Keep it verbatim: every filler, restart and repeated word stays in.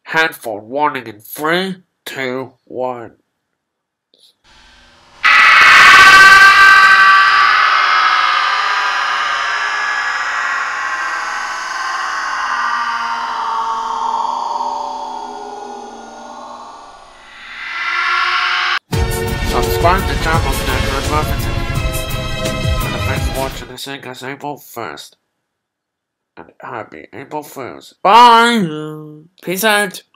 Headphone warning in three, two, one. Subscribe to Jambom Network and thanks for watching this thing as April first. And happy April Fool's. Bye! Peace out!